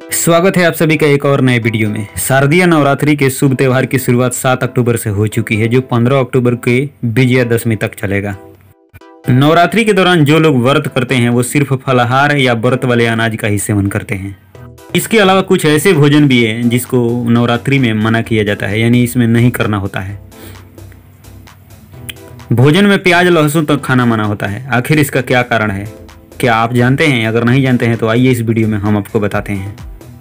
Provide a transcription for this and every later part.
स्वागत है आप सभी का एक और नए वीडियो में। शारदीय नवरात्रि के शुभ त्यौहार की शुरुआत 7 अक्टूबर से हो चुकी है, जो 15 अक्टूबर के विजयादशमी तक चलेगा। नवरात्रि के दौरान जो लोग व्रत करते हैं वो सिर्फ फलाहार या व्रत वाले अनाज का ही सेवन करते हैं। इसके अलावा कुछ ऐसे भोजन भी है जिसको नवरात्रि में मना किया जाता है, यानी इसमें नहीं करना होता है। भोजन में प्याज लहसुन तक खाना मना होता है। आखिर इसका क्या कारण है, क्या आप जानते हैं? अगर नहीं जानते हैं तो आइए इस वीडियो में हम आपको बताते हैं।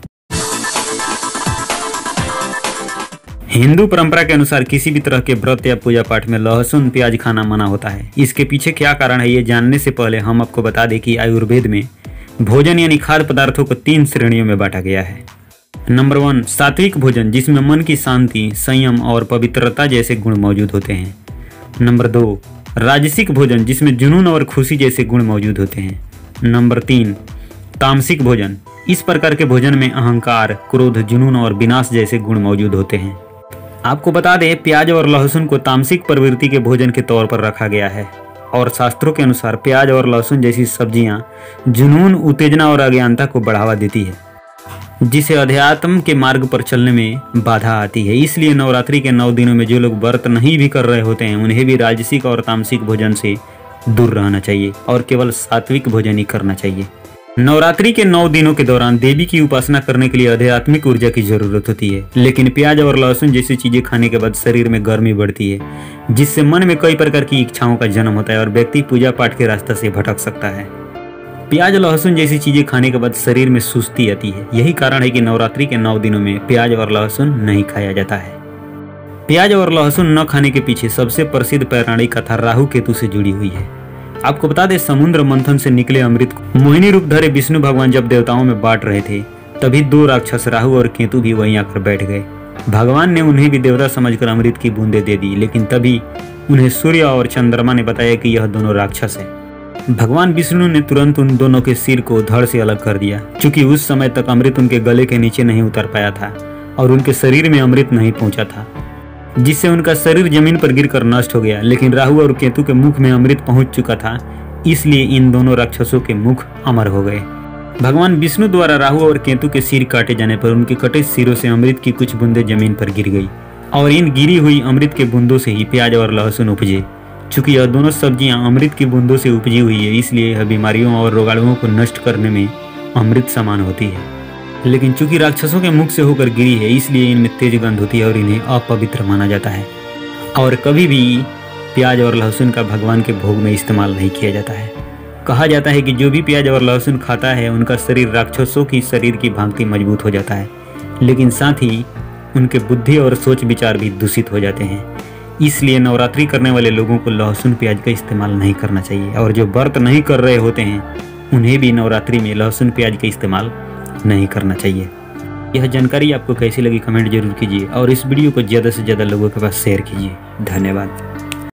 हिंदू परंपरा के अनुसार किसी भी तरह के व्रत या पूजा पाठ में लहसुन प्याज खाना मना होता है। इसके पीछे क्या कारण है, ये जानने से पहले हम आपको बता दें कि आयुर्वेद में भोजन यानी खाद्य पदार्थों को 3 श्रेणियों में बांटा गया है। नंबर 1, सात्विक भोजन, जिसमें मन की शांति, संयम और पवित्रता जैसे गुण मौजूद होते हैं। नंबर 2, राजसिक भोजन, जिसमें जुनून और खुशी जैसे गुण मौजूद होते हैं। नंबर 3, तामसिक भोजन। इस प्रकार के भोजन में अहंकार, क्रोध, जुनून और विनाश जैसे गुण मौजूद होते हैं। आपको बता दें, प्याज और लहसुन को तामसिक प्रवृत्ति के भोजन के तौर पर रखा गया है और शास्त्रों के अनुसार प्याज और लहसुन जैसी सब्जियां जुनून, उत्तेजना और अज्ञानता को बढ़ावा देती है, जिसे अध्यात्म के मार्ग पर चलने में बाधा आती है। इसलिए नवरात्रि के 9 दिनों में जो लोग व्रत नहीं भी कर रहे होते हैं उन्हें भी राजसिक और तामसिक भोजन से दूर रहना चाहिए और केवल सात्विक भोजन ही करना चाहिए। नवरात्रि के 9 दिनों के दौरान देवी की उपासना करने के लिए आध्यात्मिक ऊर्जा की जरूरत होती है, लेकिन प्याज और लहसुन जैसी चीजें खाने के बाद शरीर में गर्मी बढ़ती है, जिससे मन में कई प्रकार की इच्छाओं का जन्म होता है और व्यक्ति पूजा पाठ के रास्ते से भटक सकता है। प्याज लहसुन जैसी चीजें खाने के बाद शरीर में सुस्ती आती है। यही कारण है कि नवरात्रि के 9 दिनों में प्याज और लहसुन नहीं खाया जाता है। प्याज और लहसुन न खाने के पीछे सबसे प्रसिद्ध पौराणिक कथा राहु केतु से जुड़ी हुई है। आपको बता दें, समुद्र मंथन से निकले अमृत को मोहिनी रूप धरे विष्णु भगवान जब देवताओं में बांट रहे थे, तभी 2 राक्षस राहु और केतु भी वहीं आकर बैठ गए। भगवान ने उन्हें भी देवता समझकर अमृत की बूंदें दे दी, लेकिन तभी उन्हें सूर्य और चंद्रमा ने बताया कि यह दोनों राक्षस है। भगवान विष्णु ने तुरंत उन दोनों के सिर को धड़ से अलग कर दिया, क्योंकि उस समय तक अमृत उनके गले के नीचे नहीं उतर पाया था और उनके शरीर में अमृत नहीं पहुंचा था, जिससे उनका शरीर जमीन पर गिरकर नष्ट हो गया। लेकिन राहु और केतु के मुख में अमृत पहुंच चुका था, इसलिए इन दोनों राक्षसों के मुख अमर हो गए। भगवान विष्णु द्वारा राहु और केतु के सिर काटे जाने पर उनके कटे सिरों से अमृत की कुछ बूंदें जमीन पर गिर गई और इन गिरी हुई अमृत के बूंदों से ही प्याज और लहसुन उपजे। चूंकि यह दोनों सब्जियां अमृत की बूंदों से उपजी हुई है, इसलिए यह बीमारियों और रोगाणुओं को नष्ट करने में अमृत समान होती है। लेकिन चूंकि राक्षसों के मुख से होकर गिरी है, इसलिए इनमें तेज गंध होती है और इन्हें अपवित्र माना जाता है और कभी भी प्याज और लहसुन का भगवान के भोग में इस्तेमाल नहीं किया जाता है। कहा जाता है कि जो भी प्याज और लहसुन खाता है उनका शरीर राक्षसों की शरीर की भांति मजबूत हो जाता है, लेकिन साथ ही उनके बुद्धि और सोच विचार भी दूषित हो जाते हैं। इसलिए नवरात्रि करने वाले लोगों को लहसुन प्याज का इस्तेमाल नहीं करना चाहिए और जो व्रत नहीं कर रहे होते हैं उन्हें भी नवरात्रि में लहसुन प्याज का इस्तेमाल नहीं करना चाहिए। यह जानकारी आपको कैसी लगी कमेंट जरूर कीजिए और इस वीडियो को ज़्यादा से ज़्यादा लोगों के पास शेयर कीजिए। धन्यवाद।